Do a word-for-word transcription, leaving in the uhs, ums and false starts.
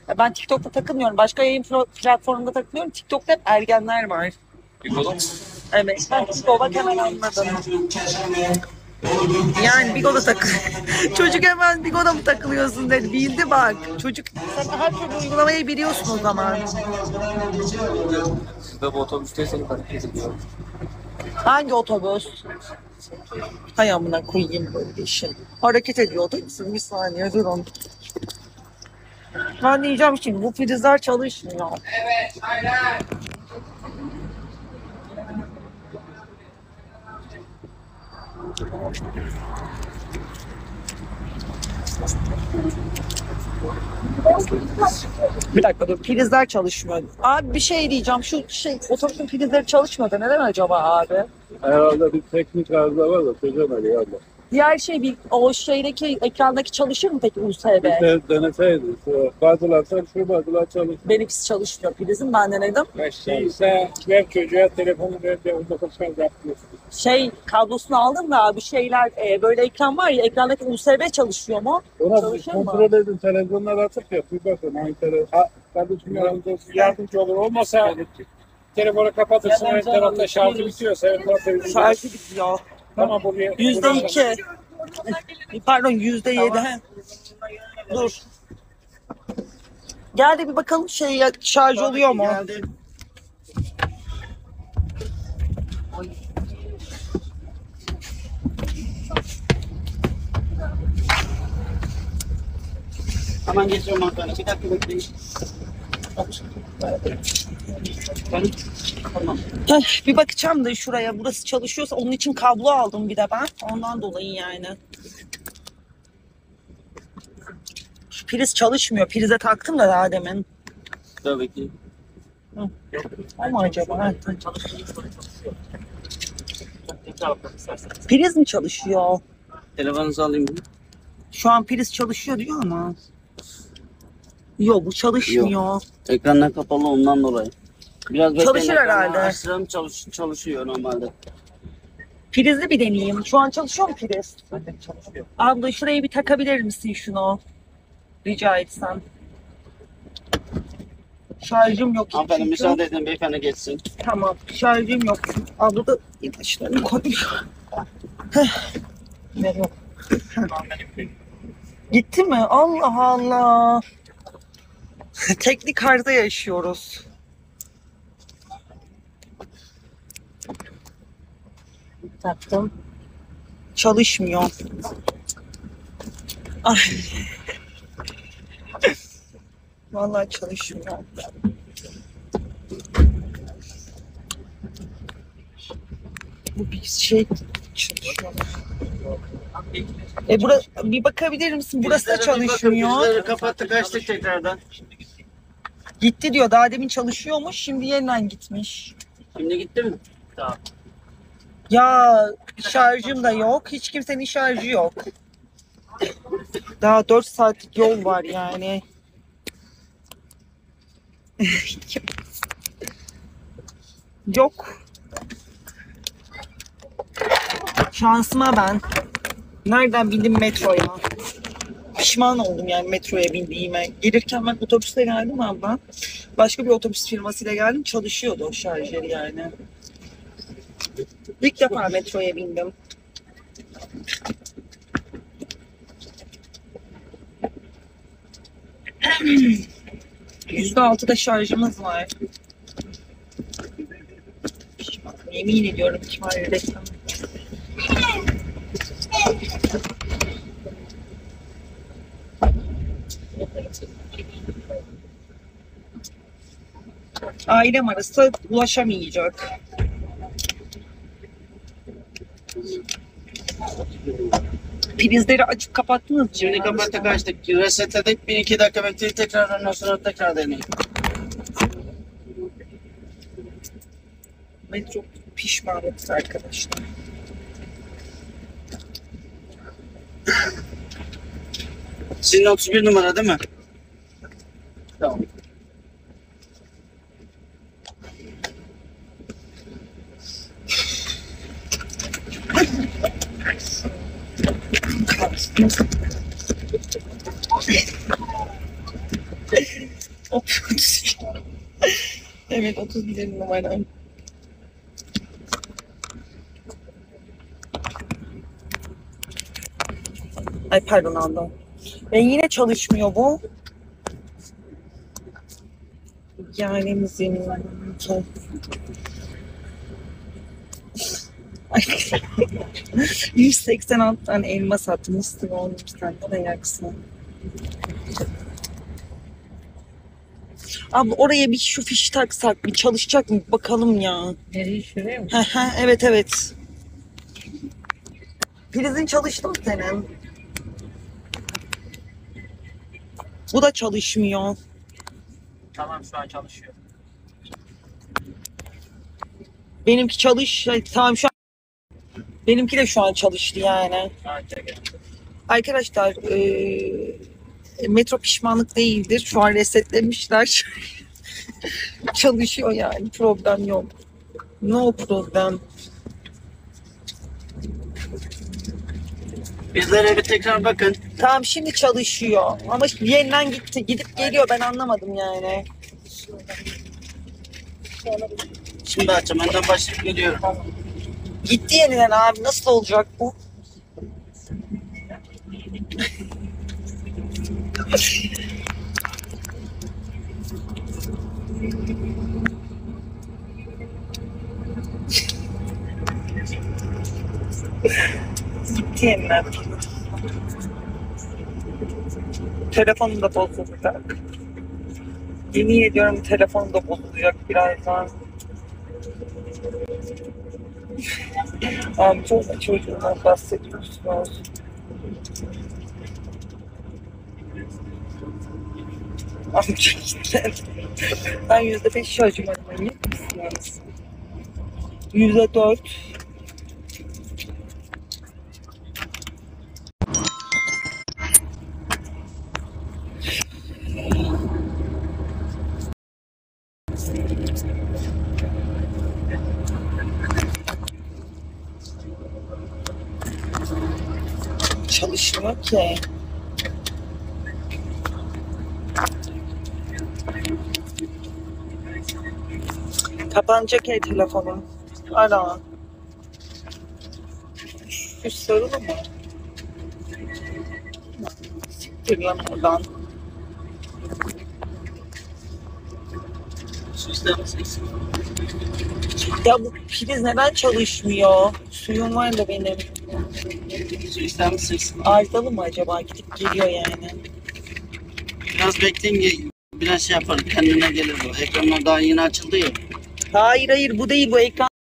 Ya ben TikTok'ta takılmıyorum. Başka yayın pro- platformunda takılıyorum. TikTok'ta hep ergenler var. Bigo'da mı? Evet. Ben TikTok'a hemen anladım. Yani Bigo'da takıl. Çocuk hemen Bigo'da mı takılıyorsun dedi. Bildi bak. Çocuk sen her türlü uygulamayı biliyorsun o zaman. Siz de bu otobüsteyseniz hareket ediyor. Hangi otobüs? Hay amına koyayım böyle bir şey. Hareket ediyordu. Bir saniye durun. Ben diyeceğim şimdi bu prizler çalışmıyor. Evet, aynen. Bir dakika dur prizler çalışmıyor. Abi bir şey diyeceğim şu şey otobüsün prizleri çalışmıyordu. Neden acaba abi? Herhalde bir teknik arıza var da çözemedi ya. Diğer şey bir o şeydeki ekrandaki çalışır mı peki U S Bir B? de deneseydi. Bazılar çalışıyor, bazılar çalışmıyor. Benimkisi çalışmıyor prizim ben denedim. Ya şeyse ver çocuğa telefonu ver de onda kaçar yapıyorsun. Şey kablosunu aldım da bir şeyler e, böyle ekran var ya ekrandaki U S B çalışıyor mu? Ona bir Çalışır mı? kontrol edin, televizyonlar açık ya. Bir bakın hangi televizyon. Ha, kardeşim yardımcı olsun. Yardımcı olur. Olmasa telefonu kapatırsın, ön tarafta şarjı bitiyorsa ön tarafta televizyon. Şarjı bitiyor. Tamam buraya. Yüzde iki. Pardon yüzde yedi. Dur. Gel de bir bakalım şey şarj oluyor mu? Hemen getiriyorum hanımefendi. Bir dakika bekleyin. Heh, bir bakacağım da şuraya burası çalışıyorsa onun için kablo aldım bir de ben. Ondan dolayı yani. Şu priz çalışmıyor. Prize taktım da daha demin. Tabii ki. Ama acaba? Ha, priz mi çalışıyor? Telefonunuzu alayım. Şu an priz çalışıyor diyor ama. Yok bu çalışmıyor. Ekranlar kapalı ondan dolayı. Biraz bekleyin. Çalışır ekranı herhalde. Açtıralım çalış, çalışıyor normalde. Prizli bir deneyeyim. Şu an çalışıyor mu priz? Çalışmıyor. Abla şuraya bir takabilir misin şunu? Rica etsem. Şarjım yok. Hanımefendi çünkü. müsaade edin beyefendi geçsin. Tamam. Şarjım yok. Abla da ilaçlarını koyuyor. Heh. Ne yok. Gitti mi? Allah Allah. Teknik arıza yaşıyoruz. Taktım. Çalışmıyor. Ay. Vallahi çalışmıyor. Bu bir şey çalışıyor. E bura, bir bakabilir misin? Burası da Bizlere bir bakın, çalışmıyor. bizleri kapattık açtık tekrardan. Gitti diyor. Daha demin çalışıyormuş. Şimdi yeniden gitmiş. Şimdi gitti mi? Tamam. Ya şarjım da yok. Hiç kimsenin şarjı yok. Daha dört saatlik yol var yani. Yok. Şansıma ben. Nereden bindim metroya? Pişman oldum yani metroya bindiğime. Gelirken ben otobüsle geldim abla. Başka bir otobüs firmasıyla geldim. Çalışıyordu o şarjeri yani. İlk defa metroya bindim. Yüzde altıda şarjımız var. Yemin ediyorum ki var reklam. Ailem arası ulaşamayacak. Prizleri açıp kapattınız mı? Şimdi kapattık açtık. Resetledik. Bir iki dakika bekleyin tekrar ondan sonra tekrar deneyin. Metro pişmanlık arkadaşlar. Sizin otuz bir numara değil mi? Tamam. otuz. Evet, otuz bir numara. Ay pardon abla. E yine çalışmıyor bu. Yani bizim Ay, yüz seksen altı tane elma satmıştım oğlum, sen de yaksın. Abla oraya bir şu fiş taksak bir çalışacak mı bakalım ya. Nereye şuraya mı? Hı hı, evet evet. Prizin çalıştı mı senin? Bu da çalışmıyor. Tamam şu an çalışıyor. Benimki çalış. Ay, tamam şu an. Benimki de şu an çalıştı yani. Anca geldi. Arkadaşlar eee, metro pişmanlık değildir. Şu an resetlemişler. Çalışıyor yani. Problem yok. No problem. Bizlere bir tekrar bakın. Tamam şimdi çalışıyor. Ama yeniden gitti. Gidip geliyor. Ben anlamadım yani. Şimdi açacağım. Önden başlayıp geliyorum. Gitti yeniden abi. Nasıl olacak bu? Gitti yeniden. Telefonum da bozulacak. Yemin ediyorum telefonum da bozulacak birazdan. Abi çok çocuğundan bahsediyorsunuz. Amca gitti. Ben yüzde beş şarjım aramayı misiniz? Yüzde dört. Çalışmıyor ki. Kapanacak ya telefonum. Ara. Şu sarılı mı? Siktir lan oradan. Su ister misiniz? Ya bu priz neden çalışmıyor? Suyum var da benim. Su ister misiniz? Arızalı mı acaba? Gidip geliyor yani. Biraz bekleyin ki biraz şey yapar. Kendine gelir bu. Ekranlar daha yeni açıldı ya. Hayır hayır bu değil, bu ekran